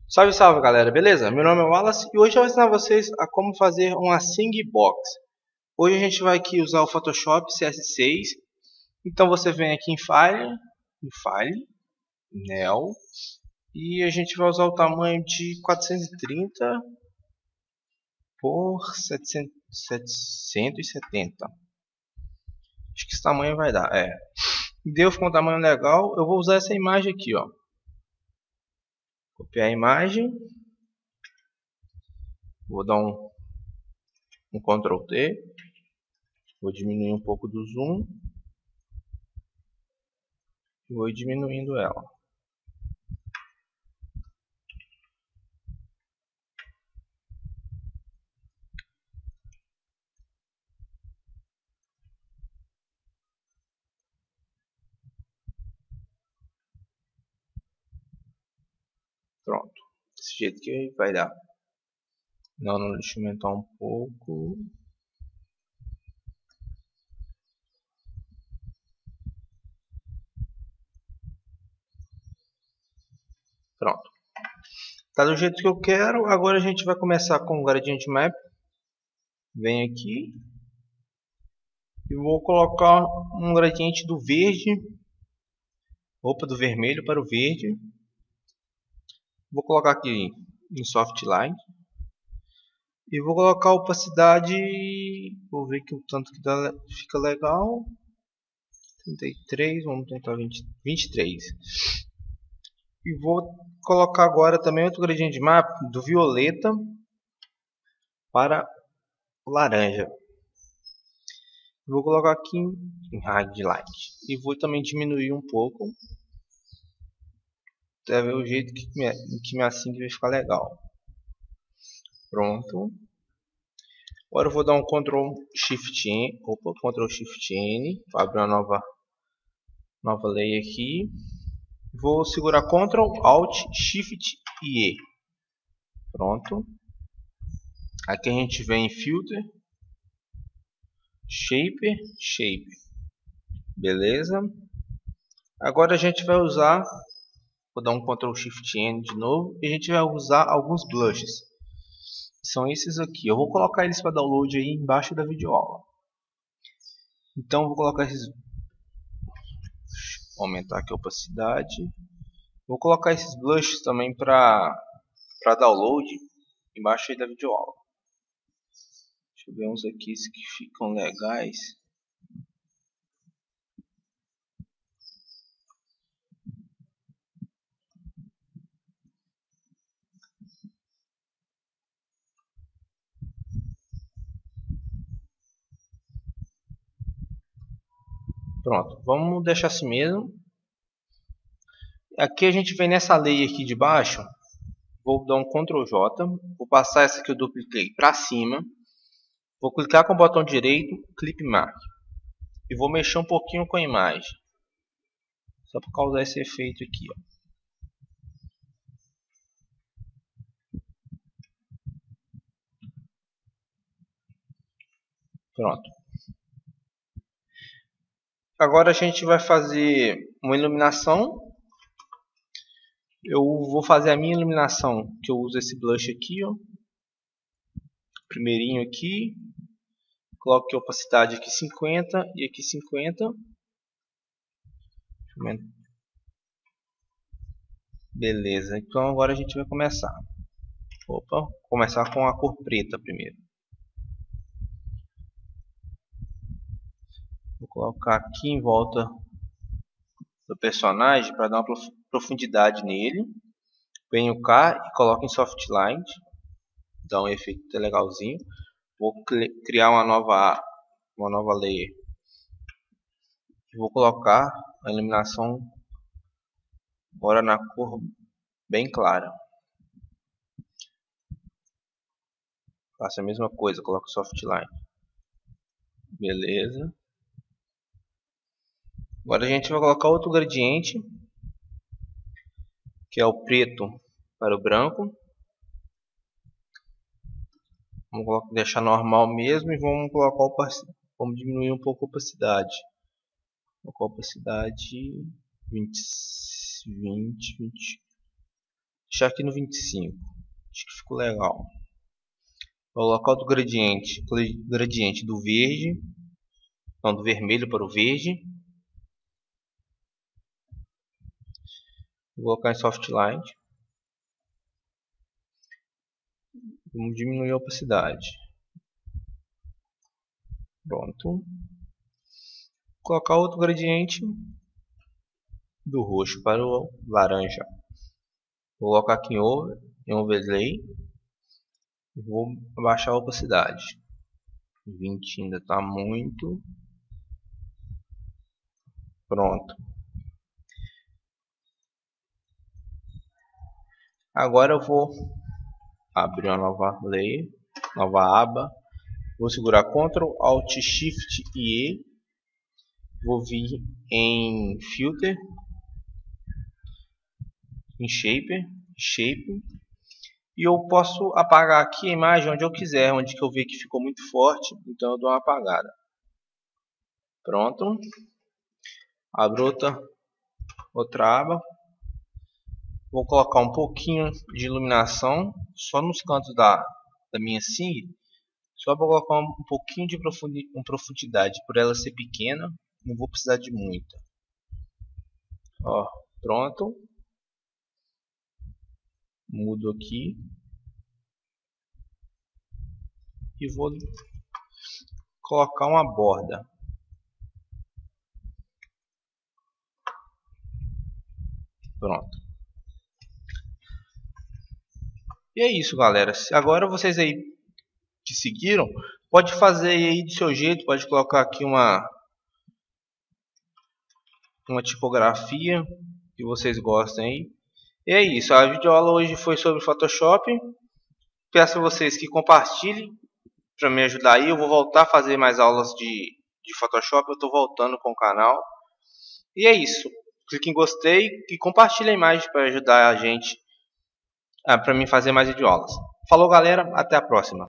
Salve, salve galera, beleza? Meu nome é Wallace e hoje eu vou ensinar vocês a como fazer uma Singbox. Hoje a gente vai aqui usar o Photoshop CS6. Então você vem aqui em File, New, e a gente vai usar o tamanho de 430 por 770. Acho que esse tamanho vai dar, Deu, ficou um tamanho legal. Eu vou usar essa imagem aqui, ó. Copiar a imagem. Vou dar um Ctrl T. Vou diminuir um pouco do zoom. Vou diminuindo ela. Pronto. Desse jeito que vai dar. Não, deixa eu aumentar um pouco. Pronto. Tá do jeito que eu quero. Agora a gente vai começar com o Gradient Map. Vem aqui. E vou colocar um gradiente do verde. Opa, do vermelho para o verde. Vou colocar aqui em Soft Line. E vou colocar a opacidade. Vou ver que o tanto que dá, fica legal. 33, vamos tentar 23. E vou colocar agora também outro gradiente map do violeta para o laranja. Vou colocar aqui em Highlight. E vou também diminuir um pouco. Até ver o jeito que minha sync vai ficar legal. Pronto. Agora eu vou dar um Ctrl Shift N. Ctrl Shift N. Para abrir uma nova layer aqui. Vou segurar Ctrl Alt Shift e E. Pronto. Aqui a gente vem em Filter. Shape. Beleza. Agora a gente vai usar. Vou dar um Ctrl Shift N de novo. E a gente vai usar alguns blushes. São esses aqui. Eu vou colocar eles para download aí embaixo da videoaula. Então eu vou colocar esses. Vou aumentar aqui a opacidade. Vou colocar esses blushes também para download embaixo aí da videoaula. Deixa eu ver uns aqui que ficam legais. Pronto, vamos deixar assim mesmo. Aqui a gente vem nessa layer aqui de baixo. Vou dar um Ctrl J. Vou passar essa que eu dupliquei para cima. Vou clicar com o botão direito, Clip Mark. E vou mexer um pouquinho com a imagem. Só para causar esse efeito aqui, ó. Pronto. Agora a gente vai fazer uma iluminação. Eu vou fazer a minha iluminação, que eu uso esse blush aqui, ó. Primeirinho aqui. Coloque a opacidade aqui 50 e aqui 50. Beleza, então agora a gente vai começar. Vou começar com a cor preta primeiro. Vou colocar aqui em volta do personagem para dar uma profundidade nele. Venho cá e coloco em Soft Line. Dá um efeito legalzinho. Vou criar uma nova layer. Vou colocar a iluminação agora na cor bem clara. Faço a mesma coisa, coloco Soft Line. Beleza. Agora a gente vai colocar outro gradiente, que é o preto para o branco. Vamos deixar normal mesmo e vamos diminuir um pouco a opacidade. Vou colocar a opacidade 20. deixar aqui no 25. Acho que ficou legal. Vou colocar o gradiente do verde, não, do vermelho para o verde. Vou colocar em soft light. Vamos diminuir a opacidade. Pronto. Vou colocar outro gradiente do roxo para o laranja. Vou colocar aqui em overlay. Vou abaixar a opacidade. 20 ainda está muito. Pronto. Agora eu vou abrir uma nova layer, nova aba. Vou segurar Ctrl, Alt, Shift e E. Vou vir em Filter, em Shape. E eu posso apagar aqui a imagem onde eu quiser, onde que eu ver que ficou muito forte, então eu dou uma apagada. Pronto. Abro outra aba. Vou colocar um pouquinho de iluminação só nos cantos da minha SIG, só para colocar um pouquinho de profundidade, por ela ser pequena, não vou precisar de muita. Ó, pronto. Mudo aqui e vou colocar uma borda. Pronto. E é isso, galera. Agora vocês aí que seguiram, pode fazer aí do seu jeito, pode colocar aqui uma tipografia que vocês gostem aí. E é isso, a videoaula hoje foi sobre Photoshop. Peço a vocês que compartilhem para me ajudar aí. Eu vou voltar a fazer mais aulas de Photoshop, eu estou voltando com o canal. E é isso, clique em gostei e compartilhe a imagem para ajudar a gente, para mim fazer mais videoaulas. Falou, galera, até a próxima.